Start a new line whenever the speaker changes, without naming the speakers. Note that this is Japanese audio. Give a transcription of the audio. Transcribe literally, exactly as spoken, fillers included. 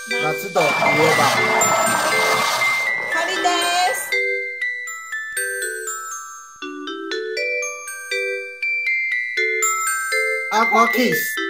夏といえば
カリです。
アクアキス。